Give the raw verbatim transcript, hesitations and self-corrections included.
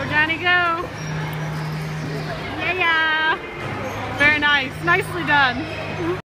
Johnny, go. Yeah, yeah. Very nice. Nicely done.